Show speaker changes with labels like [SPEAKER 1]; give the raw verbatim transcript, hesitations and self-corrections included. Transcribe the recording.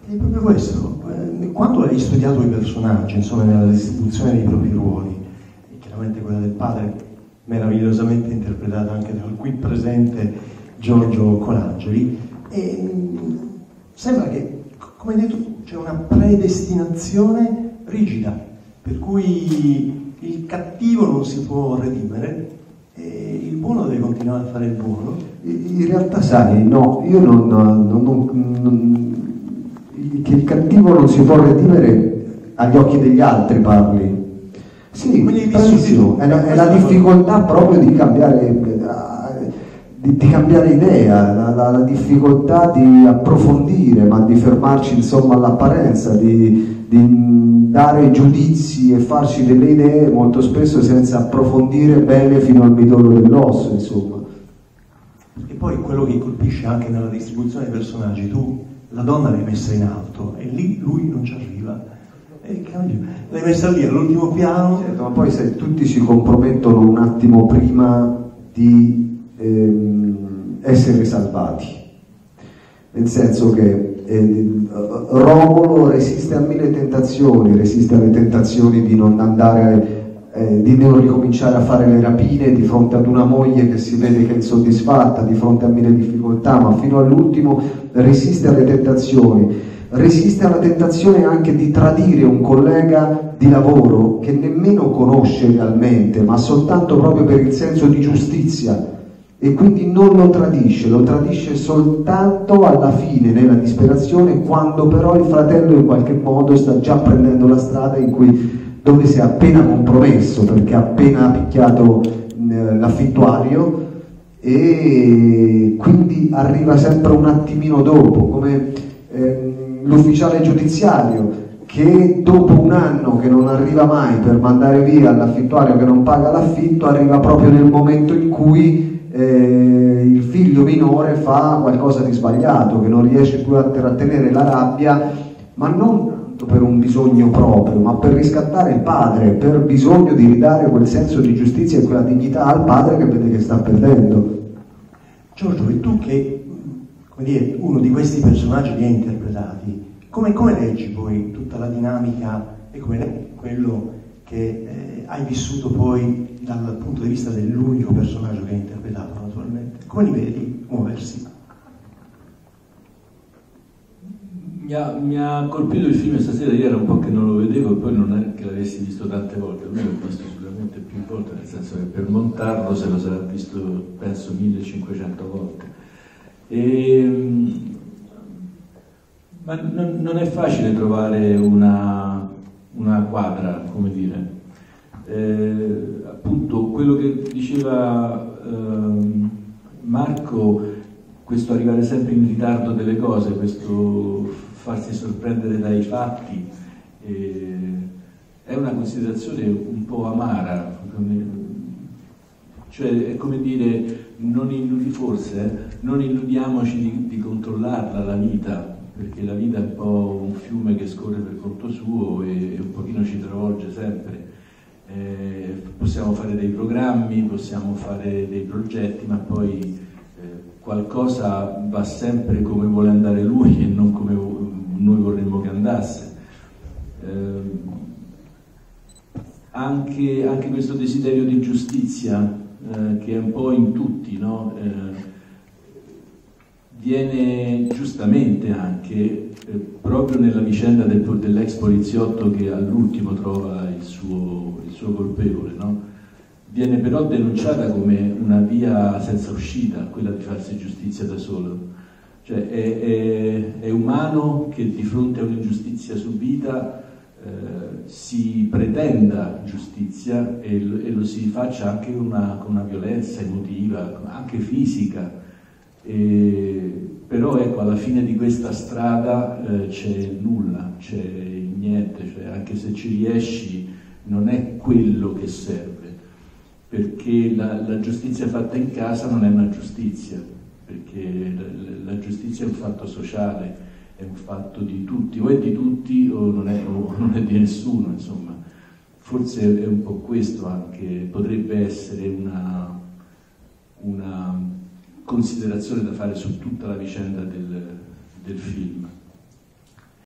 [SPEAKER 1] È proprio questo, eh, quando hai studiato i personaggi, insomma, nella distribuzione dei propri ruoli, e chiaramente quella del padre, meravigliosamente interpretata anche dal qui presente Giorgio Colangeli, e mh, sembra che, come hai detto tu, c'è una predestinazione rigida, per cui il cattivo non si può redimere e il buono deve continuare a fare il buono.
[SPEAKER 2] In realtà, sai, no, io non, non, non, non che il cattivo non si può redimere agli occhi degli altri, parli. Sì, bravissimo, è la, è la difficoltà proprio di cambiare, di, di cambiare idea, la, la, la difficoltà di approfondire, ma di fermarci insomma all'apparenza, di, di dare giudizi e farci delle idee molto spesso senza approfondire bene fino al midollo dell'osso, insomma.
[SPEAKER 1] E poi quello che colpisce anche nella distribuzione dei personaggi, tu la donna l'hai messa in alto e lì lui non ci arriva, e l'hai messa lì all'ultimo piano.
[SPEAKER 2] Certo, ma poi se tutti si compromettono un attimo prima di ehm, essere salvati, nel senso che eh, Romolo resiste a mille tentazioni, resiste alle tentazioni di non andare Eh, di non ricominciare a fare le rapine di fronte ad una moglie che si vede che è insoddisfatta, di fronte a mille difficoltà, ma fino all'ultimo resiste alle tentazioni, resiste alla tentazione anche di tradire un collega di lavoro che nemmeno conosce realmente, ma soltanto proprio per il senso di giustizia, e quindi non lo tradisce, lo tradisce soltanto alla fine, nella disperazione, quando però il fratello in qualche modo sta già prendendo la strada in cui dove si è appena compromesso perché ha appena picchiato eh, l'affittuario, e quindi arriva sempre un attimino dopo, come eh, l'ufficiale giudiziario che dopo un anno che non arriva mai per mandare via l'affittuario che non paga l'affitto, arriva proprio nel momento in cui eh, il figlio minore fa qualcosa di sbagliato, che non riesce più a trattenere la rabbia, ma non per un bisogno proprio, ma per riscattare il padre, per bisogno di ridare quel senso di giustizia e quella dignità al padre che vede che sta perdendo.
[SPEAKER 1] Giorgio, e tu che, come dire, uno di questi personaggi li hai interpretati, come, come leggi poi tutta la dinamica e come leggi quello che eh, hai vissuto poi dal punto di vista dell'unico personaggio che hai interpretato, naturalmente? Come li vedi muoversi?
[SPEAKER 3] Mi ha, mi ha colpito il film stasera, ieri era un po' che non lo vedevo e poi non è che l'avessi visto tante volte, almeno l'ho visto sicuramente più volte, nel senso che per montarlo se lo sarà visto penso millecinquecento volte. E, ma non, non è facile trovare una, una quadra, come dire. Eh, appunto quello che diceva eh, Marco, questo arrivare sempre in ritardo delle cose, questo farsi sorprendere dai fatti, eh, è una considerazione un po' amara, cioè è come dire, non illudi, forse, eh, non illudiamoci di, di controllarla la vita, perché la vita è un po' un fiume che scorre per conto suo e, e un pochino ci travolge sempre. Eh, possiamo fare dei programmi, possiamo fare dei progetti, ma poi qualcosa va sempre come vuole andare lui e non come noi vorremmo che andasse. Eh, anche, anche questo desiderio di giustizia eh, che è un po' in tutti, no? eh, viene giustamente anche eh, proprio nella vicenda del, dell'ex poliziotto che all'ultimo trova il suo, il suo colpevole, no? Viene però denunciata come una via senza uscita, quella di farsi giustizia da solo. Cioè è, è, è umano che di fronte a un'ingiustizia subita eh, si pretenda giustizia e lo, e lo si faccia anche una, con una violenza emotiva, anche fisica. E, però ecco, alla fine di questa strada eh, c'è nulla, c'è niente, cioè, anche se ci riesci non è quello che serve. Perché la, la giustizia fatta in casa non è una giustizia, perché la, la giustizia è un fatto sociale, è un fatto di tutti, o è di tutti o non è, o non è di nessuno, insomma. Forse è un po' questo anche, potrebbe essere una, una considerazione da fare su tutta la vicenda del, del film.